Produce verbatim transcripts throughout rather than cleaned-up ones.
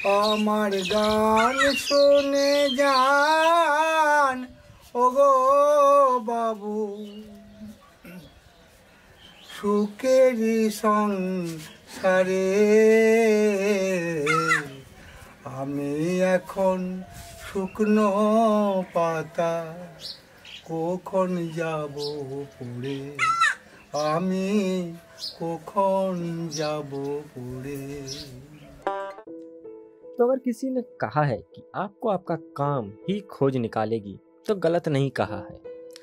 আমার গান শুনে যান ওগো বাবু, সুখেরই সংসারে আমি এখন শুকনো পাতা, কখন যাব পড়ে, আমি কখন যাব পড়ে। तो अगर किसी ने कहा है कि आपको आपका काम ही खोज निकालेगी तो गलत नहीं कहा है।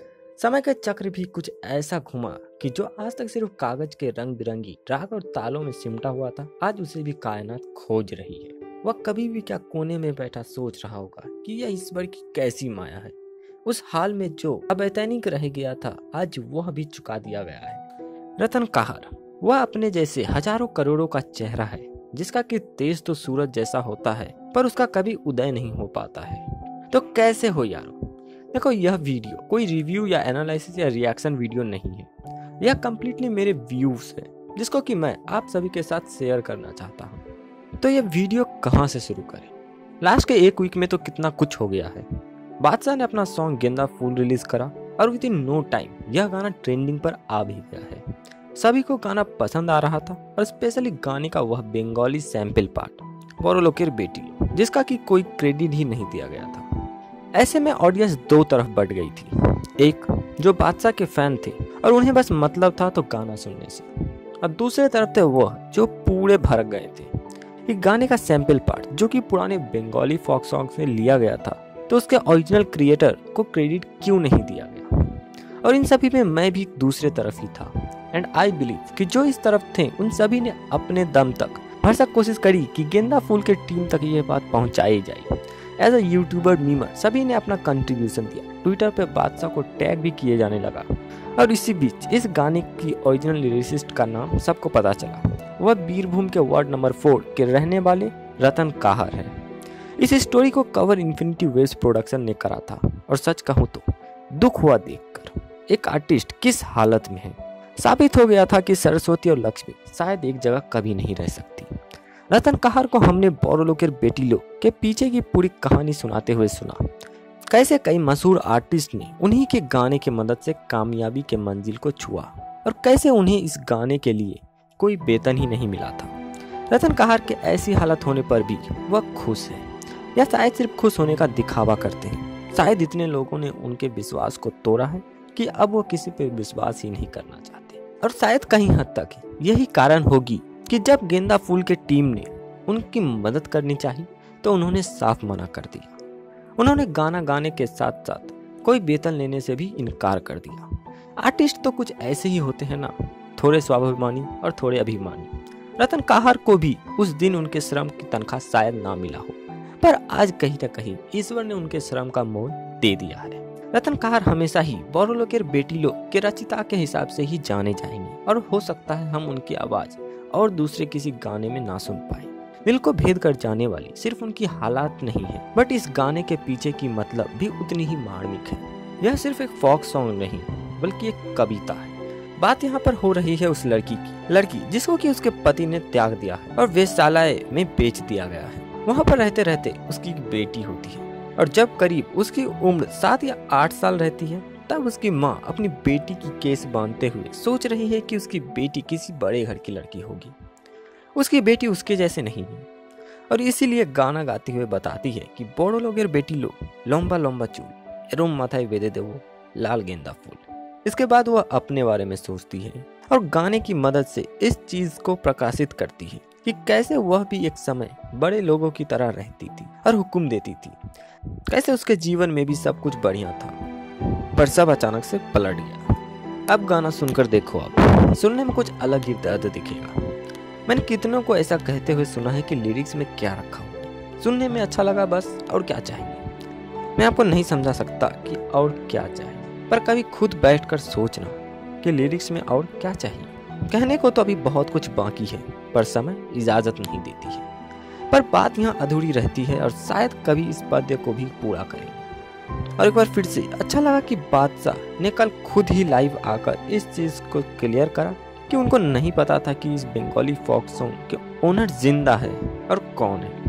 समय का चक्र भी कुछ ऐसा घुमा कि जो आज तक सिर्फ कागज के रंग बिरंगी राग और तालों में सिमटा हुआ था, आज उसे भी कायनात खोज रही है। वह कभी भी क्या कोने में बैठा सोच रहा होगा कि यह ईश्वर की कैसी माया है। उस हाल में जो अवैतनिक रह गया था, आज वह भी चुका दिया गया है। रतन कहर वह अपने जैसे हजारों करोड़ों का चेहरा है, जिसका कि तेज तो सूरज जैसा होता है पर उसका कभी उदय नहीं हो पाता है। तो कैसे हो यारो? देखो, यह वीडियो कोई रिव्यू या एनालिसिस या रिएक्शन वीडियो नहीं है। यह कंप्लीटली मेरे व्यूज है, जिसको कि मैं आप सभी के साथ शेयर करना चाहता हूँ। तो यह वीडियो कहाँ से शुरू करें? लास्ट के एक वीक में तो कितना कुछ हो गया है। बादशाह ने अपना सॉन्ग गेंदा फूल रिलीज करा और विद इन नो टाइम यह गाना ट्रेंडिंग पर आ भी गया है। सभी को गाना पसंद आ रहा था और स्पेशली गाने का वह बंगाली सैंपल पार्ट बोरोलोकर बेटिलो, जिसका कि कोई क्रेडिट ही नहीं दिया गया था। ऐसे में ऑडियंस दो तरफ बढ़ गई थी, एक जो बादशाह के फैन थे और उन्हें बस मतलब था तो गाना सुनने से, और दूसरे तरफ थे वह जो पूरे भड़क गए थे कि गाने का सैंपल पार्ट जो कि पुराने बंगाली फोक सॉन्ग से लिया गया था, तो उसके ओरिजिनल क्रिएटर को क्रेडिट क्यों नहीं दिया गया। और इन सभी में मैं भी दूसरे तरफ ही था। एंड आई बिलीव कि जो इस तरफ थे उन सभी ने अपने दम तक भरसक कोशिश करी कि गेंदा फूल के टीम तक ये बात पहुंचाई जाए। एज अ यूट्यूबर मीमर सभी ने अपना कंट्रीब्यूशन दिया। ट्विटर पे बादशाह को टैग भी किए जाने लगा। और इसी बीच इस गाने की ओरिजिनल लिरिसिस्ट का नाम सबको पता चला। वह बीरभूम के वार्ड नंबर फोर के रहने वाले रतन कहर है। इस स्टोरी को कवर इन्फिनिटी वेव्स प्रोडक्शन ने करा था। और सच कहूँ तो दुख हुआ देखकर एक आर्टिस्ट किस हालत में है। साबित हो गया था कि सरस्वती और लक्ष्मी शायद एक जगह कभी नहीं रह सकती। रतन कहर को हमने बोरोलोकर बेटिलो के पीछे की पूरी कहानी सुनाते हुए सुना, कैसे कई मशहूर आर्टिस्ट ने उन्हीं के गाने की मदद से कामयाबी के मंजिल को छुआ और कैसे उन्हें इस गाने के लिए कोई वेतन ही नहीं मिला था। रतन कहर के ऐसी हालत होने पर भी वह खुश है, या शायद सिर्फ खुश होने का दिखावा करते हैं। शायद इतने लोगों ने उनके विश्वास को तोड़ा है कि अब वो किसी पे विश्वास ही नहीं करना चाहते। और शायद कहीं हद तक यही कारण होगी कि जब गेंदा फूल के टीम ने उनकी मदद करनी चाहिए तो उन्होंने साफ मना कर दिया। उन्होंने गाना गाने के साथ साथ कोई वेतन लेने से भी इनकार कर दिया। आर्टिस्ट तो कुछ ऐसे ही होते हैं ना, थोड़े स्वाभिमानी और थोड़े अभिमानी। रतन कहर को भी उस दिन उनके श्रम की तनख्वाह शायद ना मिला हो, पर आज कहीं न कहीं ईश्वर ने उनके श्रम का मोल दे दिया है। रतन कहर हमेशा ही बोरोलोकर बेटिलो के रचिता के हिसाब से ही जाने जाएंगे और हो सकता है हम उनकी आवाज और दूसरे किसी गाने में ना सुन पाए। दिल को भेद कर जाने वाली सिर्फ उनकी हालात नहीं है, बट इस गाने के पीछे की मतलब भी उतनी ही मार्मिक है। यह सिर्फ एक फोक सॉन्ग नहीं बल्कि एक कविता है। बात यहाँ पर हो रही है उस लड़की की, लड़की जिसको कि उसके पति ने त्याग दिया है और वेश्यालय में बेच दिया गया है। वहाँ पर रहते रहते उसकी बेटी होती है और जब करीब उसकी उम्र सात या आठ साल रहती है तब उसकी माँ अपनी बेटी की केस बांधते हुए सोच रही है कि उसकी बेटी किसी बड़े घर की लड़की होगी। उसकी बेटी उसके जैसे नहीं है और इसीलिए गाना गाती हुए बताती है कि बोरोलोकर बेटिलो लंबा लंबा चूल एरोम माथाय बेदे देवो लाल गेंदा फूल। इसके बाद वह अपने बारे में सोचती है और गाने की मदद से इस चीज को प्रकाशित करती है कि कैसे वह भी एक समय बड़े लोगों की तरह रहती थी और हुक्म देती थी। कैसे उसके जीवन में भी सब कुछ बढ़िया था, पर सब अचानक से पलट गया। अब गाना सुनकर देखो, आप सुनने में कुछ अलग ही दर्द दिखेगा। मैंने कितनों को ऐसा कहते हुए सुना है कि लिरिक्स में क्या रखा हो, सुनने में अच्छा लगा बस, और क्या चाहिए। मैं आपको नहीं समझा सकता कि और क्या चाहिए, पर कभी खुद बैठकर सोचना कि लिरिक्स में और क्या चाहिए। कहने को तो अभी बहुत कुछ बाकी है, पर समय इजाजत नहीं देती है। पर बात यहाँ अधूरी रहती है और शायद कभी इस पद्य को भी पूरा करेंगे। और एक बार फिर से अच्छा लगा कि बादशाह ने कल खुद ही लाइव आकर इस चीज को क्लियर करा कि उनको नहीं पता था कि इस बंगाली फोक सॉन्ग के ओनर जिंदा है और कौन है।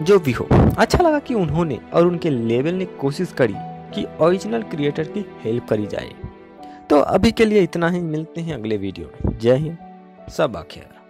जो भी हो, अच्छा लगा कि उन्होंने और उनके लेबल ने कोशिश करी कि ओरिजिनल क्रिएटर की हेल्प करी जाए। तो अभी के लिए इतना ही, मिलते हैं अगले वीडियो में। जय हिंद, सब आखिर।